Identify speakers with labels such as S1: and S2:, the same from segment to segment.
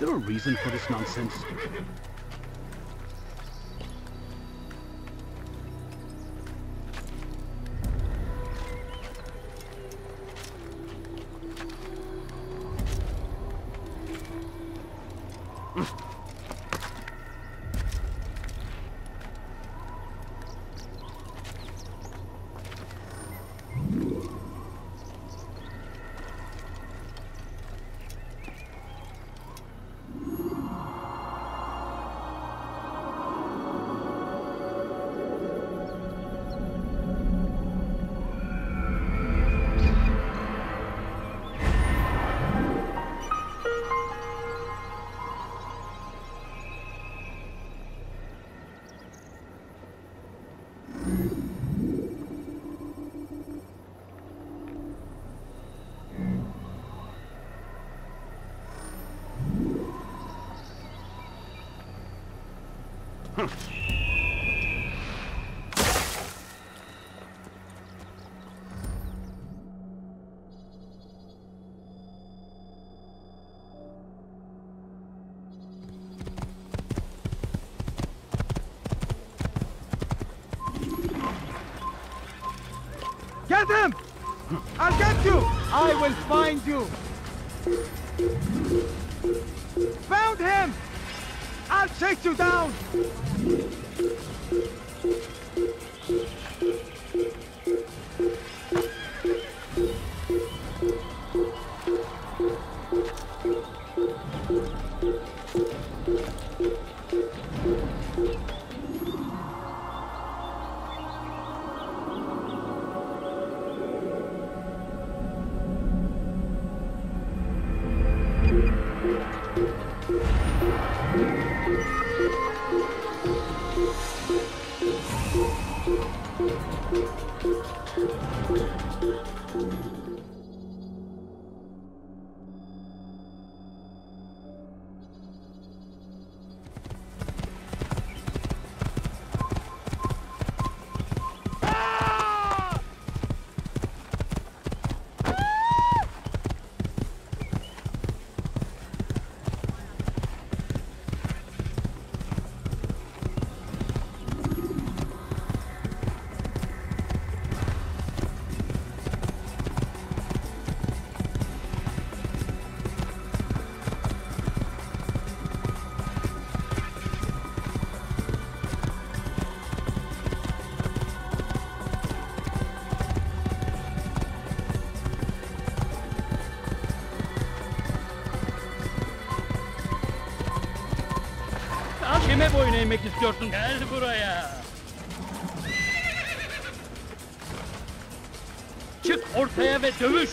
S1: there a reason for this nonsense?
S2: Get him! I'll get you! I will find you! Found him! I'll chase you down!
S3: Kime boyun eğmek istiyorsun? Gel buraya. Çık ortaya ve dövüş.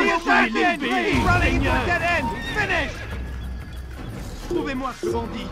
S2: He's back in! He's running into a dead end! He's finished! Trouvez-moi ce bandit!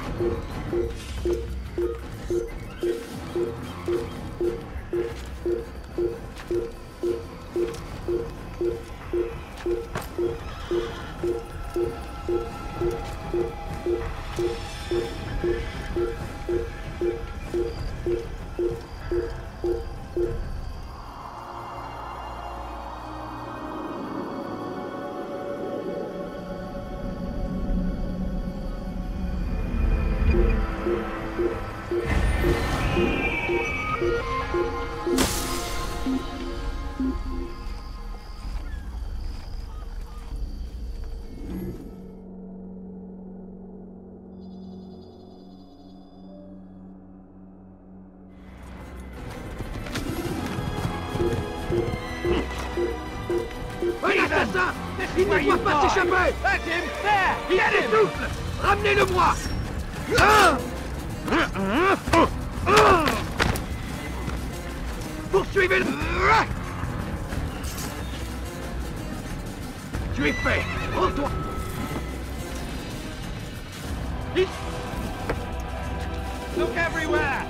S2: Il ne doit pas s'échapper! That's him! There! Il s'essouffle! Ramenez-le-moi! Poursuivez-le! Tu es fait! Rends-toi! Look everywhere!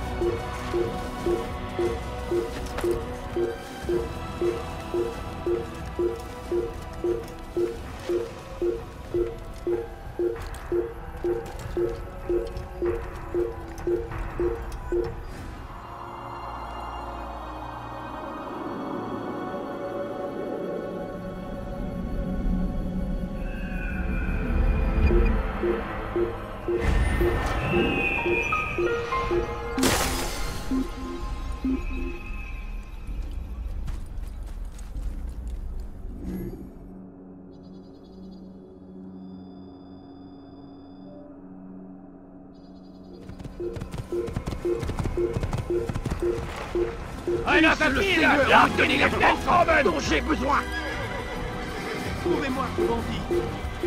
S2: Un assassin a donné la force dont j'ai besoin. Trouvez-moi ce bandit.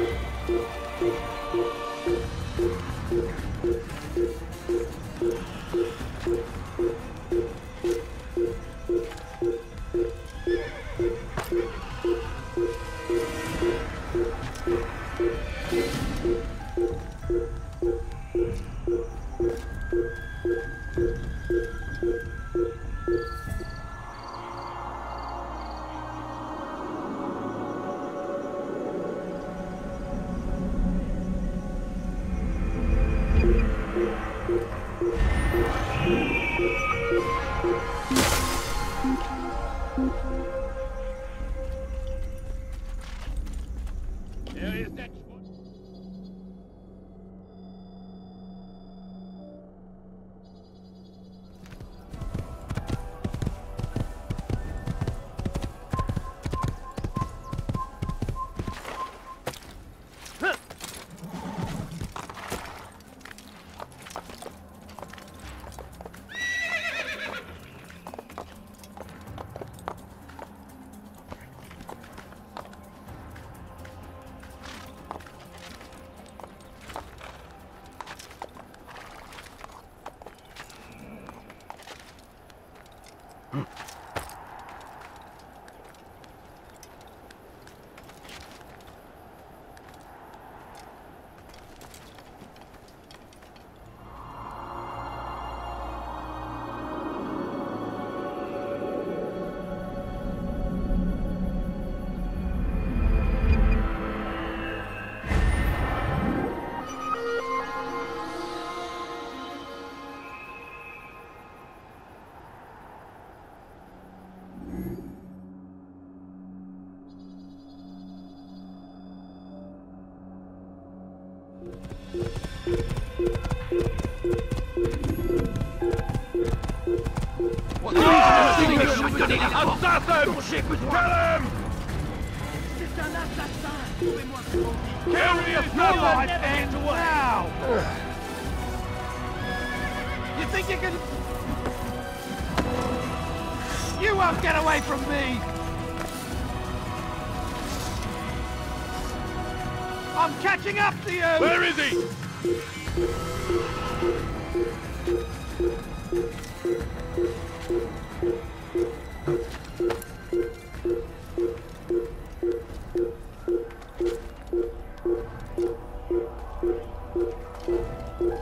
S3: Assassin!
S2: J'ai besoin.
S3: Kill him!
S2: C'est un assassin. Trouvez-moi ce bandit.
S3: Kill the assassin!
S2: Hands now! You think you can... You won't get away from me! I'm catching up to you!
S3: Where is he?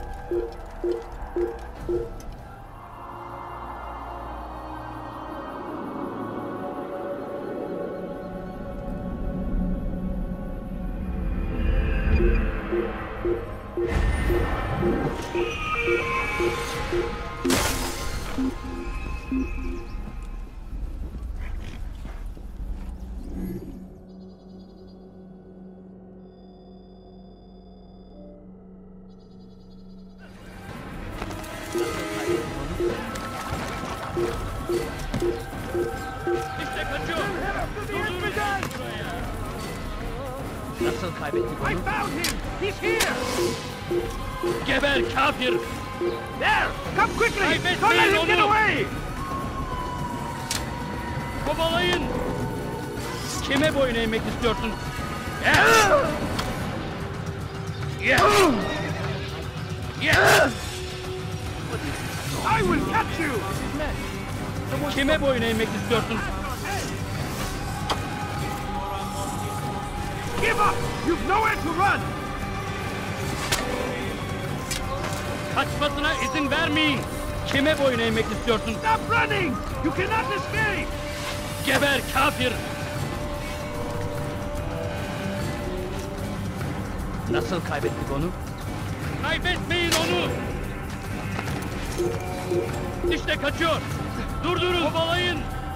S3: İşte kaçıyor. Durdurun şuraya.
S1: Nasıl kaybettik
S2: I
S1: onu?
S2: found him! He's here!
S3: Geber kafir.
S2: There! Come quickly!
S3: Kaybetmeyin
S2: Don't let him get
S3: onu!
S2: away!
S3: Kovalayın. Kime boyun eğmek istiyorsun?
S2: I will catch you!
S3: Kime boyun eğmek istiyorsun?
S2: Give up! You've nowhere to run!
S3: Kaçmasına izin vermeyin. Kime boyun eğmek istiyorsun?
S2: Stop running! You cannot escape!
S3: Geber kafir.
S1: Nasıl kaybettik onu?
S3: Kaybetmeyin onu. İşte kaçıyor. Durdurun. Kovalayın.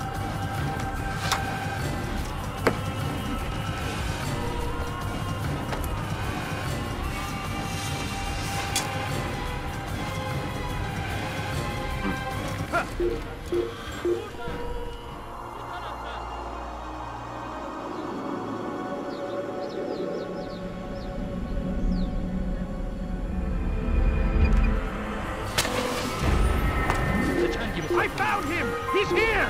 S3: Sıçan gibi.
S2: I found him! He's here!